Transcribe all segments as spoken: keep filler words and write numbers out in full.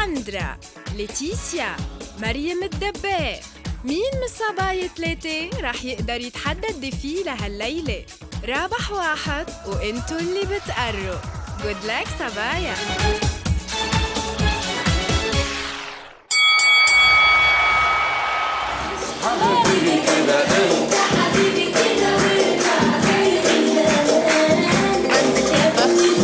ساندرا، ليتيسيا، مريم الدباغ. مين من الصبايا ثلاثة رح يقدر يتحدى الديفي لهالليلة؟ رابح واحد وانتو اللي بتقروا. Good luck صبايا. حبيبي كده انت حبيبي كده وارجع زي زمان. عندك يا بخت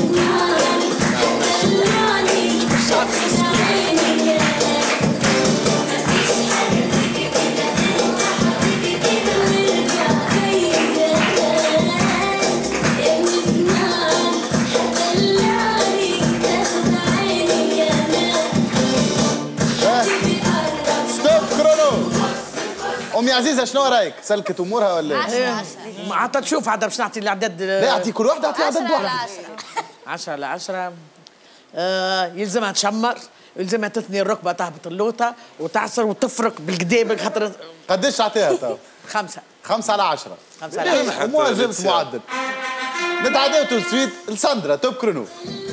طلعني شعبي عيني مفيش حاجة تيجي كده انت حبيبي كده وارجع زي زمان. يا مسمعك هدلعني تاخد عيني كمان. حبيبي قرب ستوب كرونو. أمي عزيزة شنو رايك؟ سلكت أمورها ولا إيه؟ عشرة عشرة حتى تشوف عاد باش نعطي الأعداد. لا أعطي كل واحدة أعطي عدد واحد. عشرة على عشرة. آه يلزمها تشمر، يلزمها تثني الركبة تهبط اللوطة وتعصر وتفرك بالقديم خاطر. قديش تعطيها تو؟ خمسة. خمسة على عشرة. خمسة على عشرة. أمورها جبت معدل. نتعداو تو سويت لساندرا توب كرونو.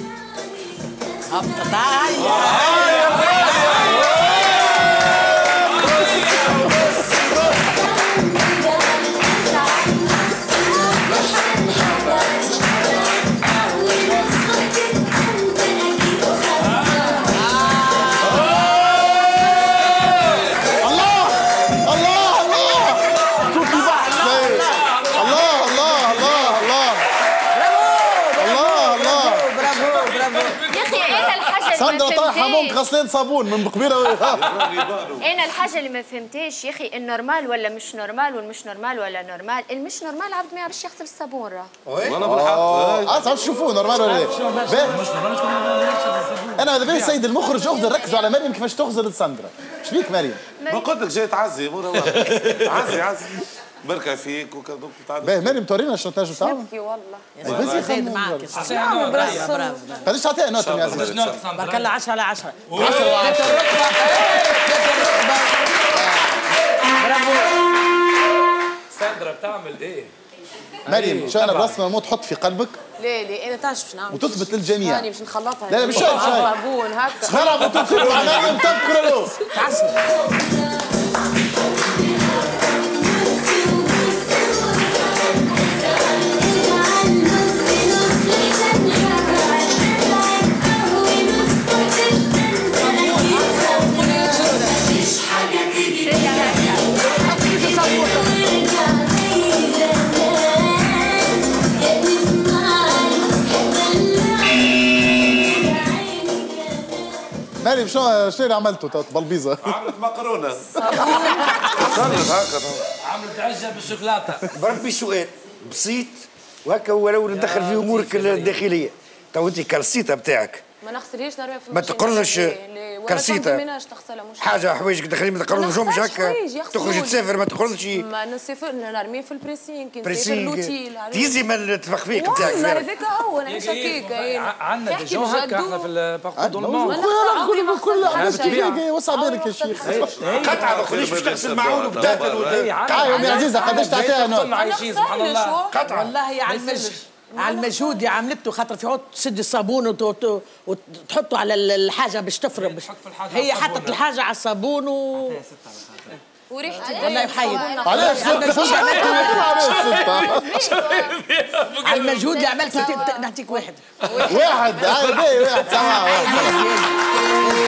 هبطت ساندرا طايحة ممكن غسلين صابون من قبيله. انا الحاجه اللي ما فهمتهاش يا اخي، النورمال ولا مش نورمال والمش نورمال ولا نورمال؟ المش نورمال عبد ما يعرفش يغسل الصابون راه. وانا بالحق اه تشوفوه نورمال ولا ايه؟ انا هذا بالي سيد المخرج اخذ ركزوا على مريم كيفاش تغزل الساندرا. ايش بيك مريم؟ ما قلت لك جاي تعزي عزي عزي بركة فيك وكذا. باهي مريم تورينا شنو تنجم تعمل؟ نبكي والله. بس زيد معاك. برافو. قديش تعطيها نوتة يا عزيزي؟ بارك الله عشرة على عشرة. عشرة على عشرة. برافو. ساندرا بتعمل ايه؟ مريم شو انا برسمه الموت تحط في قلبك ليه ليه انا تعرف باش نعمل وتثبت للجميع. ثاني باش نخلطها. لا لا مش شايف صابون هكا. نلعب وتثبت مع مريم تذكر له. مريم شنو شنو اللي عملته بلبيزه؟ عملت مكرونه. صارت هكا عملت عجه بالشوكولاته. بربي سؤال بسيط وهكا ولو ندخل في امورك الداخليه. تو انت كالسيتا بتاعك ما نغسليش نروح في ما تقرنش كالسيتا حاجه حوايجك داخلين ما تقرنهمش هكا تخرج تسافر ما تقرنش. ما نسافر نرمي في البريسين كي نسافر بريسين لوتيل تيزي من التفخفيق بتاعك. هذاك هو نعيش هكاك. عندنا ديجون هكا احنا في الباركودونمون. كل كل كل وسع بالك يا شيخ. قطعه ما تخليش باش تغسل معون وبتاكل. تعالوا يا عزيزه قداش تعطيها نوت؟ عايشين سبحان الله. قطعه والله على المجهود على المجهود اللي عملته خاطر في حط تسد الصابون وتحطه على الحاجه باش تفرم. هي حطت الحاجه على الصابون و وريحه الله يحيد. علاش ستة؟ على المجهود اللي عملته نعطيك واحد. واحد هاي واحد سماعة واحد.